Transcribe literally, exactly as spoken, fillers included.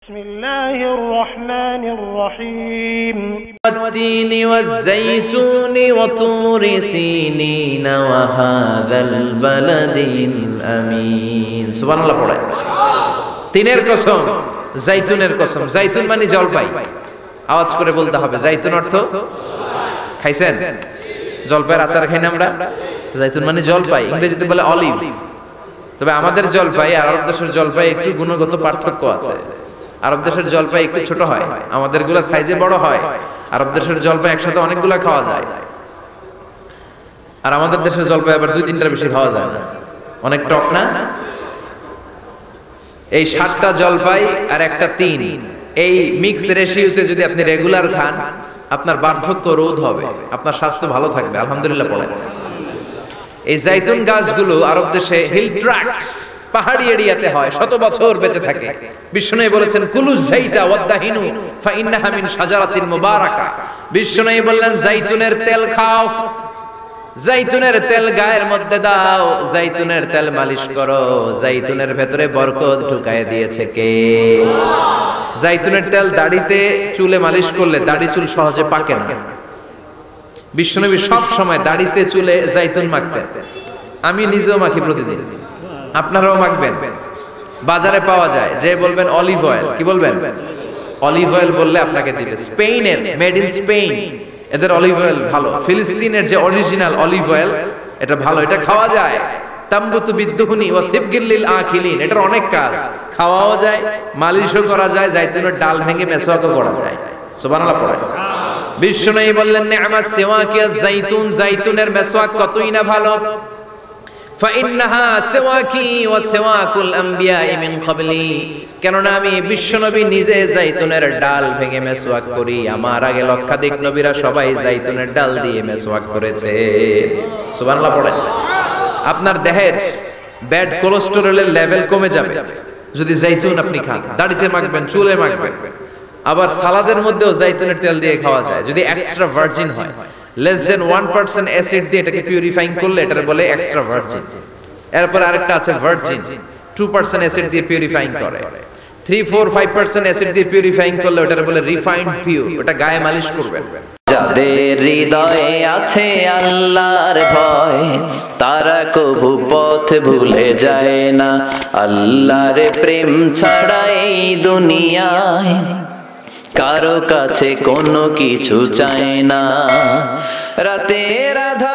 بسم الله الرحمن الرحيم والتين والزيتون وطور سينين وهذا البلد الأمين سبحان الله পড়ে তিনের কসম জাইতুনের কসম জাইতুন মানে জলপাই আওয়াজ করে বলতে হবে জাইতুন অর্থ খাইছেন জলপাইয়ের আচার খাই না আমরা জাইতুন মানে জলপাই ইংরেজিতে বলে অলিভ তবে আমাদের জলপাই আর আরব দেশের জলপাই একটু গুণগত পার্থক্য আছে আরব দেশের জলপাই একটু ছোট হয় আমাদের গুলা সাইজে বড় হয় আরব দেশের জলপাই একসাথে অনেকগুলা খাওয়া যায় আর আমাদের দেশের জলপাই আবার দুই তিনটার বেশি খাওয়া যায় না অনেক টক না এই সাতটা জলপাই আর একটা তিন এই মিক্স রেশিওতে যদি আপনি রেগুলার খান আপনার বার্ধক্য রোধ হবে আপনার স্বাস্থ্য ভালো থাকবে আলহামদুলিল্লাহ পড়েন এই জাইতুন গাছগুলো আরব দেশে হিল ট্র্যাক্টস পাহাড়ি এরিয়াতে হয় শত বছর বেঁচে থাকে বিশ্বনবী বলেছেন কুলু যাইতা ওয়াদাহিনু ফাইন্নাহা মিন শাজারাতিন মুবারাকা বিশ্বনবী বললেন জাইতুনের তেল খাও জাইতুনের তেল গায়ের মধ্যে দাও জাইতুনের তেল মালিশ করো জাইতুনের ভেতরে বরকত ঢুকায় দিয়েছে কে জাইতুনের তেল দাড়িতে চুলে মালিশ করলে দাড়ি চুল সহজে পাকে না বিশ্বনবী সব সময় দাড়িতে চুলে জাইতুন মাখতেন আমি নিজেও মাখি প্রতিদিন আপনারাও মাখবেন বাজারে পাওয়া যায় যে বলবেন অলিভ অয়েল কি বলবেন অলিভ অয়েল বললে আপনাকে দিবে স্পেনের মেড ইন স্পেন এদের অলিভ অয়েল ভালো ফিলিস্তিনের যে অরিজিনাল অলিভ অয়েল এটা ভালো এটা খাওয়া যায় তাম্বুতু বিদ্দুহুনি ওয়া সিবগিল আখিলিন এটার অনেক কাজ খাওয়াও যায় মালিশও করা যায় জাইতুনের ডাল ভেঙে মেসওয়াকও করা যায় সুবহানাল্লাহ পড়ে বিশ্বনবী বললেন নি'মাস সিওয়াকিয়াজ জাইতুন জাইতুনের মেসওয়াক কতই না ভালো ফাইন্নাহা সিওয়াকি ওয়া সিওয়াকুল আমবিয়াই মিন ক্বাবলি কেননা আমি বিশ্বনবী নিজে জাইতুনের ডাল ভেঙে মেসওয়াক করি আমার আগে লক্ষাধিক নবীরা সবাই জাইতুনের ডাল দিয়ে মেসওয়াক করেছে সুবহানাল্লাহ পড়েন আপনার দেহের ব্যাড কোলেস্টেরলের লেভেল কমে যাবে যদি জাইতুন আপনি খান দাড়িতে মাখবেন চুলে মাখবেন আবার সালাদের মধ্যেও জাইতুনের তেল দিয়ে খাওয়া যায় যদি এক্সট্রা ভার্জিন হয় less than one percent acid দিয়ে এটাকে পিউরিফাইং করলে এটাকে বলে এক্সট্রা ভার্জিন এরপর আরেকটা আছে ভার্জিন two percent অ্যাসিড দিয়ে পিউরিফাইং করে three four five percent acid দিয়ে পিউরিফাইং করলে ওটাকে বলে রিফাইন্ড পিওর ওটা গায়ে মালিশ করবেন যাদের হৃদয়ে আছে আল্লাহর ভয় তারা কভু পথ ভুলে যায় না আল্লাহর প্রেম ছাড়া এই দুনিয়ায় কারো কাছে কোনো কিছু চায় না রাতের আধার